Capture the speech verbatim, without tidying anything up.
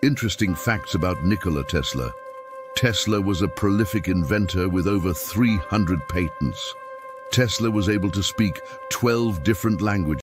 Interesting facts about Nikola Tesla. Tesla was a prolific inventor with over three hundred patents. Tesla was able to speak twelve different languages.